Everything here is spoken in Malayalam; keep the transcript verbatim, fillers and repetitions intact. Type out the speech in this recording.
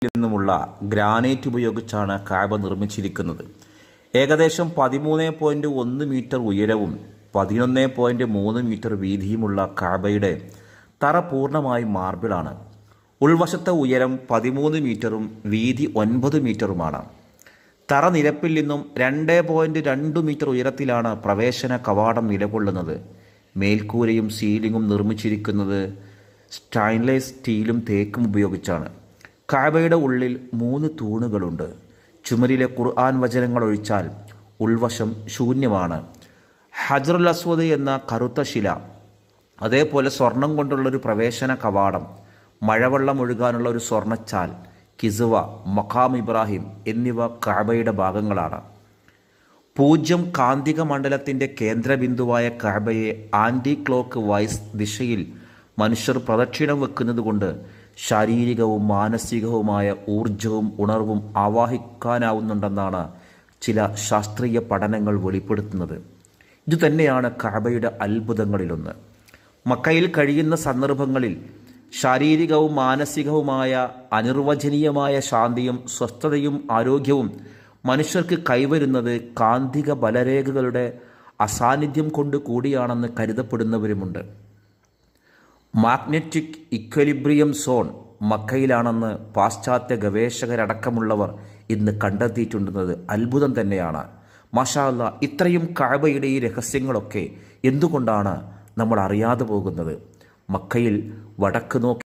നിന്നുമുള്ള ഗ്രാനൈറ്റ് ഉപയോഗിച്ചാണ് കാബ നിർമ്മിച്ചിരിക്കുന്നത്. ഏകദേശം പതിമൂന്ന് പോയിന്റ് ഒന്ന് മീറ്റർ ഉയരവും പതിനൊന്ന് പോയിന്റ് മൂന്ന് മീറ്റർ വീതിയുമുള്ള കാബയുടെ തറ പൂർണ്ണമായും മാർബിളാണ്. ഉൾവശത്തെ ഉയരം പതിമൂന്ന് മീറ്ററും വീതി ഒൻപത് മീറ്ററുമാണ്. തറ നിരപ്പിൽ നിന്നും രണ്ട് പോയിന്റ് രണ്ട് മീറ്റർ ഉയരത്തിലാണ് പ്രവേശന കവാടം നിലകൊള്ളുന്നത്. മേൽക്കൂരയും സീലിംഗും നിർമ്മിച്ചിരിക്കുന്നത് സ്റ്റെയിൻലെസ് സ്റ്റീലും തേക്കും ഉപയോഗിച്ചാണ്. കാബയുടെ ഉള്ളിൽ മൂന്ന് തൂണുകളുണ്ട്. ചുമരിലെ ഖുർആൻ വചനങ്ങൾ ഒഴിച്ചാൽ ഉൾവശം ശൂന്യമാണ്. ഹജറുൽ അസ്വദ് എന്ന കറുത്ത ശില, അതേപോലെ സ്വർണം കൊണ്ടുള്ളൊരു പ്രവേശന കവാടം, മഴവെള്ളം ഒഴുകാനുള്ള ഒരു സ്വർണ്ണച്ചാൽ, കിസുവ, മഖാം ഇബ്രാഹിം എന്നിവ കാബയുടെ ഭാഗങ്ങളാണ്. പൂജ്യം കാന്തിക മണ്ഡലത്തിൻ്റെ കേന്ദ്രബിന്ദുവായ കാബയെ ആൻറ്റി ക്ലോക്ക് വൈസ് ദിശയിൽ മനുഷ്യർ പ്രദക്ഷിണം വെക്കുന്നത് കൊണ്ട് ശാരീരികവും മാനസികവുമായ ഊർജവും ഉണർവും ആവാഹിക്കാനാവുന്നുണ്ടെന്നാണ് ചില ശാസ്ത്രീയ പഠനങ്ങൾ വെളിപ്പെടുത്തുന്നത്. ഇതുതന്നെയാണ് കാബയുടെ അത്ഭുതങ്ങളിലൊന്ന്. മക്കയിൽ കഴിയുന്ന സന്ദർഭങ്ങളിൽ ശാരീരികവും മാനസികവുമായ അനിർവചനീയമായ ശാന്തിയും സ്വസ്ഥതയും ആരോഗ്യവും മനുഷ്യർക്ക് കൈവരുന്നത് കാന്തിക ബലരേഖകളുടെ അസാന്നിധ്യം കൊണ്ട് കൂടിയാണെന്ന് കരുതപ്പെടുന്നവരുമുണ്ട്. മാഗ്നറ്റിക് ഇക്വലിബ്രിയം സോൺ മക്കയിലാണെന്ന് പാശ്ചാത്യ ഗവേഷകരടക്കമുള്ളവർ ഇന്ന് കണ്ടെത്തിയിട്ടുണ്ടെന്നത് അത്ഭുതം തന്നെയാണ്. മാഷാ അല്ലാഹ്, ഇത്രയും കഅബയുടെ ഈ രഹസ്യങ്ങളൊക്കെ എന്തുകൊണ്ടാണ് നമ്മൾ അറിയാതെ പോകുന്നത്? മക്കയിൽ വടക്ക് നോക്കി